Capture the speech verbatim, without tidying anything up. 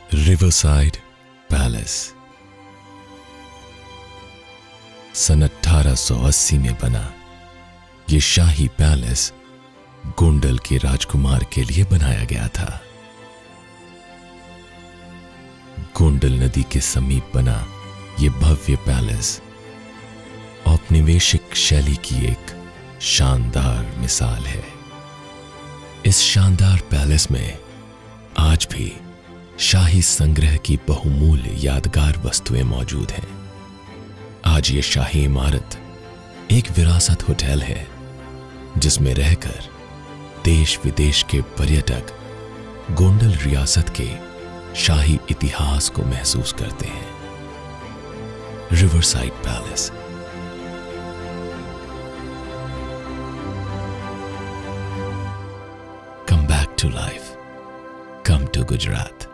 Riverside palace सन अठारह सौ अस्सी में बना। ये शाही पैलेस गोंडल के राजकुमार के लिए बनाया गया था। गोंडल नदी के समीप बना ये भव्य पैलेस औपनिवेशिक शैली की एक शानदार मिसाल है। इस शानदार पैलेस में आज भी शाही संग्रह की बहुमूल्य यादगार वस्तुएं मौजूद हैं। आज ये शाही इमारत एक विरासत होटल है जिसमें रहकर देश विदेश के पर्यटक गोंडल रियासत के शाही इतिहास को महसूस करते हैं। Riverside palace. Come back to life. Come to Gujarat.